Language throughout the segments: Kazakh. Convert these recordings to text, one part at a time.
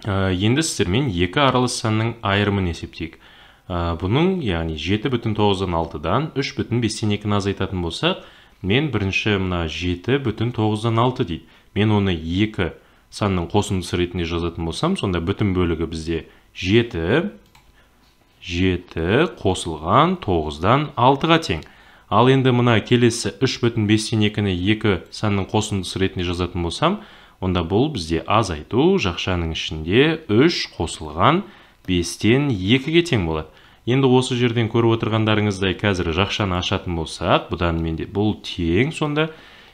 Енді сіздермен екі аралас санның айырымын есептейік. Бұның, яғни 7,9-дан 6-дан 3,5-тен 2-ні азайтатын болсақ, мен бірінші мына 7,9-дан 6 дейді. Мен оны 2 санның қосындысы ретінде жазатын болсам, сонда бүтін бөлігі бізде 7 қосылған 9-дан 6-ға тең. Ал енді мына келесі 3,5-тен 2-ні 2 санның қосындысы ретінде жазатын болсам, онда бұл бізде азайту, жақшаның ішінде 3 қосылған 5-тен 2-ге тең болады. Енді осы жерден көріп отырғандарыңыздай қазір жақшаны ашатын болсақ, бұдан менде бұл тең, сонда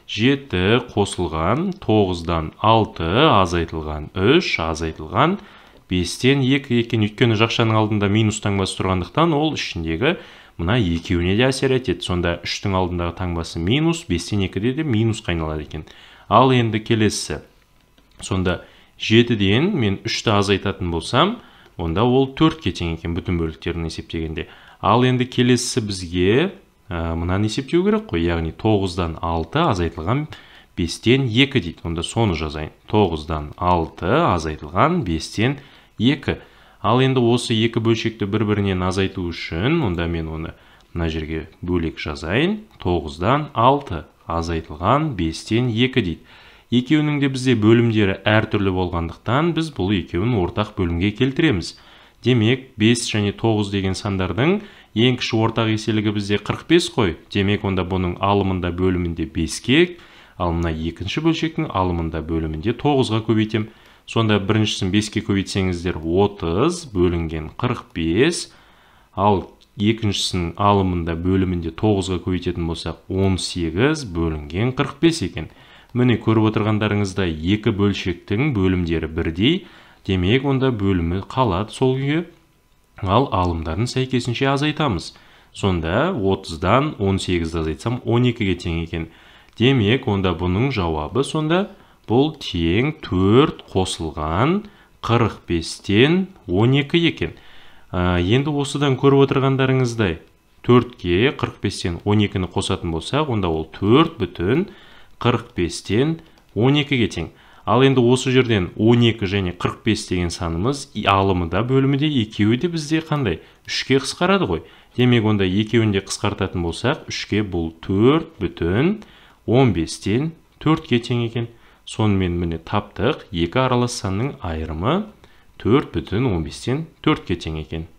7 қосылған 9-дан 6 азайтылған 3 азайтылған 5-тен 2 екен. Өйткені жақшаның алдында минус таңбасы тұрғандықтан, ол ішіндегі мына екеуіне де әсер етеді. Сонда 3-тің алдындағы таңбасы минус, 5-тен 2-де де минус қайналады екен. Ал енді келесі. Сонда 7-ден мен 3-ті азайтатын болсам, онда ол 4-ке тең екен бүтін бөліктерін есептегенде. Ал енді келесі бізге мынаны есептеу керек қой, яғни 9-дан 6 азайтылған 5-тен 2 дейді. Онда соны жазайын. 9-дан 6 азайтылған 5-тен 2. Ал енді осы екі бөлшекті бір-бірінен азайту үшін, онда мен оны мына жерге бөлек жазайын. 9-дан 6 азайтылған 5-тен 2 дейді. Екеуінің де бізде бөлімдері әртүрлі болғандықтан, біз бұл екеуін ортақ бөлімге келтіреміз. Демек, 5 және 9 деген сандардың ең кіші ортақ еселігі бізде 45 қой. Демек, онда бұның алымында бөлімінде 5-ке, ал мына екінші бөлшектің алымында бөлімінде 9-ға көбейтем. Сонда біріншісін 5-ке көбейтсеңіздер 30 бөлінген 45, ал екіншісінің алымында бөлімінде 9-ға көбейтетін болсақ 18 бөлінген 45 екен. Міне көріп отырғандарыңызда екі бөлшектің бөлімдері бірдей, демек онда бөлімі қалады сол күйі, ал алымдарын сәйкесінше азайтамыз. Сонда 30-дан 18 азайтсам 12-ге тең екен. Демек онда бұның жауабы сонда бұл тең 4 қосылған 45-тен 12 екен. Енді осыдан көріп отырғандарыңыздай 4-ке 45-тен 12-ні қосатын болсақ, онда ол 4 бүтін 45-тен 12-ге тең. Ал енді осы жерден 12 және 45 деген санымыз алымында бөлімінде екеуі де бізде қандай? 3-ке қысқарады ғой. Демек онда екеуін де қысқартатын болсақ, 3-ке бұл 4 бүтін 15-тен 4-ке тең екен. Сонымен міне таптық, екі аралас санның айырымы 4 бүтін 15-тен 4-ке тең екен.